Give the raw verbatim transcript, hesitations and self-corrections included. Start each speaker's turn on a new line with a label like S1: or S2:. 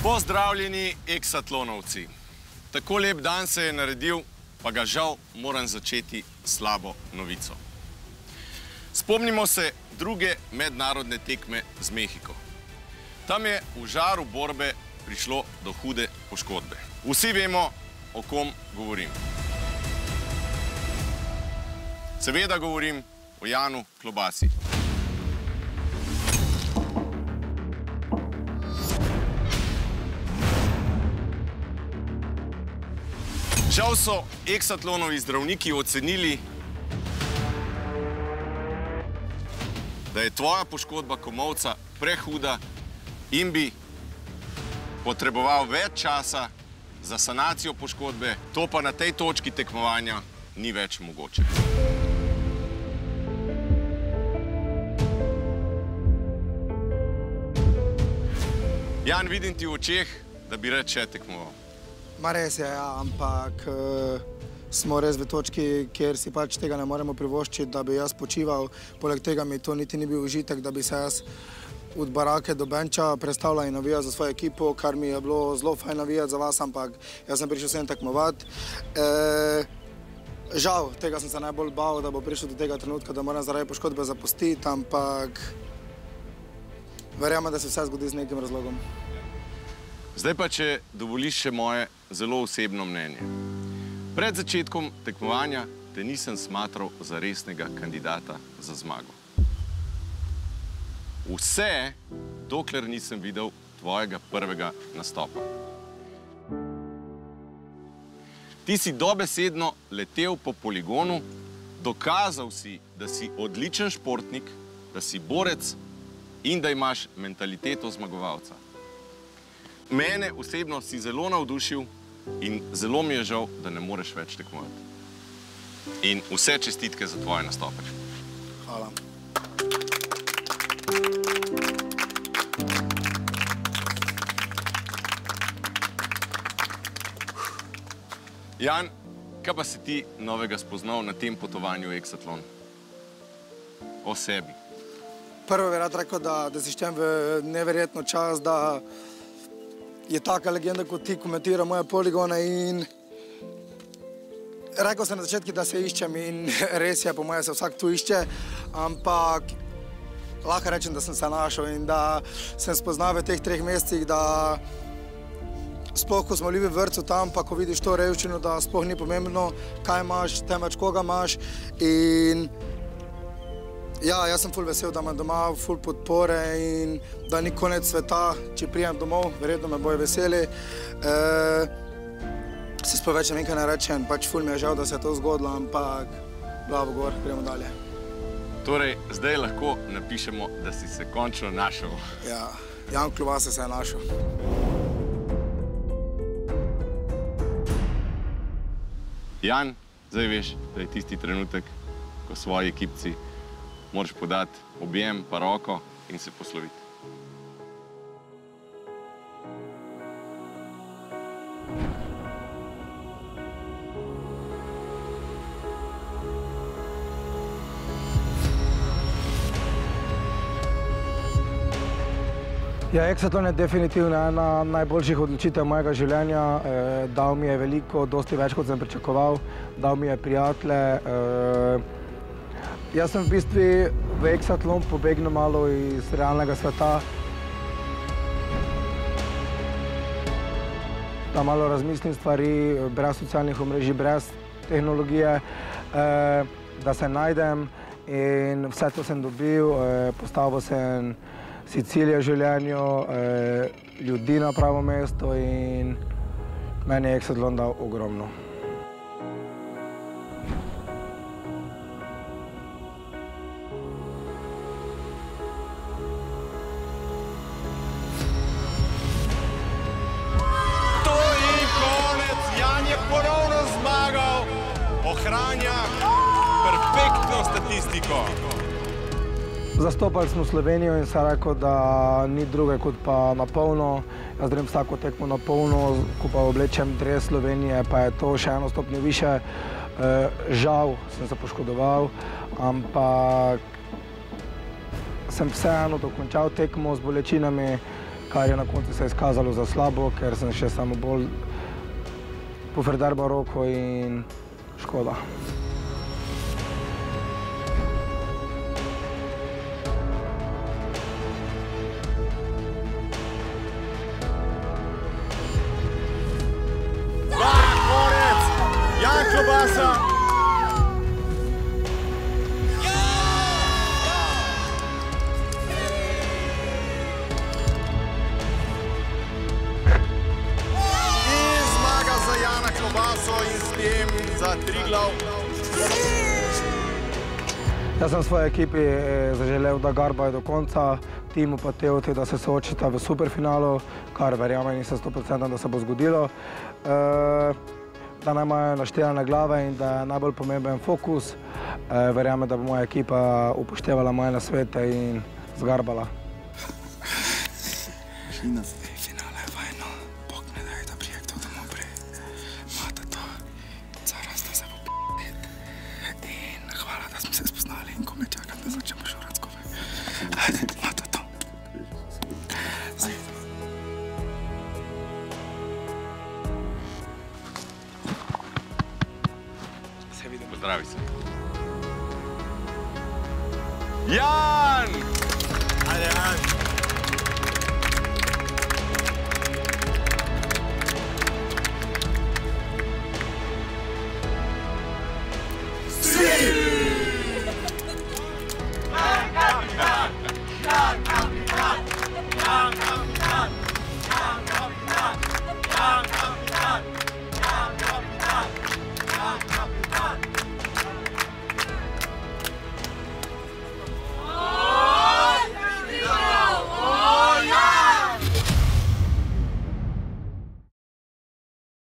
S1: Pozdravljeni eksatlonovci. Tako lep dan se je naredil, pa ga žal moram začeti slabo novico. Spomnimo se druge mednarodne tekme z Mehiko. Tam je v žaru borbe prišlo do hude poškodbe. Vsi vemo, o kom govorim. Seveda govorim o Janu Klobasi. Žal so eksatlonovi zdravniki ocenili, da je tvoja poškodba komolca prehuda in bi potreboval več časa za sanacijo poškodbe, to pa na tej točki tekmovanja ni več mogoče. Jan, vidim ti v očeh, da bi rad še tekmoval.
S2: Ma res je, ja, ampak smo res v točki, kjer si pač tega ne moremo privoščiti, da bi jaz počival. Poleg tega mi to niti ni bil užitek, da bi se jaz od barake do benča predstavljal in navijal za svojo ekipo, kar mi je bilo zelo fajn navijati za vas, ampak jaz sem prišel sem tekmovati. Žal, tega sem se najbolj bal, da bo prišel do tega trenutka, da moram zaradi poškodbe zapustiti, ampak verjamem, da se vse zgodi z nekim razlogom.
S1: Zdaj pa, če dovoliš še moje zelo osebno mnenje. Pred začetkom tekmovanja te nisem smatral za resnega kandidata za zmago. Vse, dokler nisem videl tvojega prvega nastopa. Ti si dobesedno letel po poligonu, dokazal si, da si odličen športnik, da si borec in da imaš mentaliteto zmagovalca. Mene osebno si zelo navdušil in zelo mi je žal, da ne moreš več tekmovati. In vse čestitke za tvoje nastope.
S2: Hvala.
S1: Jan, kaj pa si ti novega spoznal na tem potovanju v eksatlon? O sebi.
S2: Prvo bi rad rekel, da si štem v neverjetno čas, da je taka legenda, kot ti komentira moje poligone in rekel sem na začetku, da se iščem in res je, po moje se vsak tu išče, ampak lahko rečem, da sem se našel in da sem spoznal v teh treh mesecih, da sploh, ko smo bili v vrtcu tam, pa ko vidiš to revščino, da sploh ni pomembno, kaj imaš, temveč koga imaš in ja, jaz sem ful vesel, da imam doma ful podpore in da ni konec sveta, če prijem domov, verjetno me bojo veseli. Se sploh več ne vem, kaj ne rečem, pač ful mi je žal, da se je to zgodilo, ampak glavo gor, gremo dalje.
S1: Torej, zdaj lahko napišemo, da si se končno našel.
S2: Ja, Jan Klobasa se je našel.
S1: Jan, zdaj veš, da je tisti trenutek, ko svoji ekipci moraš podati objem pa roko in se posloviti.
S2: Ja, eksatlon je definitivno ena najboljših odločitev mojega življenja. Dal mi je veliko, dosti več, kot sem pričakoval. Dal mi je prijatelje. Jaz sem v bistvu v eksatlon pobegnil malo iz realnega sveta, da malo razmislim stvari, brez socialnih omrežij, brez tehnologije, da se najdem in vse to sem dobil, postavil sem si cilje v življenju, ljudi na pravo mesto in meni je eksatlon dal ogromno.
S1: Ohranja perfektno statistiko.
S2: Zastopali smo Slovenijo in sem rekel, da ni druge kot pa na polno. Jaz grem vsako tekmo na polno, ko pa oblečem dres Slovenije, pa je to še eno stopnjo više. Žal sem se poškodoval, ampak sem vseeno dokončal tekmo z bolečinami kar je na koncu se izkazalo za slabo, ker sem še samo bolj pofrdarbal roko in škoda.
S1: Jan Klobasa! In zmaga za Jana Klobaso in s tem za Triglav.
S2: Jaz sem svoji ekipi zaželel, da garbajo do konca, timu pa Teuti, da se soočita v superfinalu, kar verjamem nisem sto procentov, da se bo zgodilo. Da naj imajo naštelane glave in da je najbolj pomemben fokus. Verjamem, da bo moja ekipa upoštevala moje nasvete in zgarbala.
S3: Finale je vajno, Bog ne daj, da prijektov domov pre. Mata to, zaraz da se bo p***et. In hvala, da smo se spoznali in ko me čakam, da začnemo šoratskove. Mata to. Se vidimo.
S1: Pozdravi se. Jan! Ajde, Jan!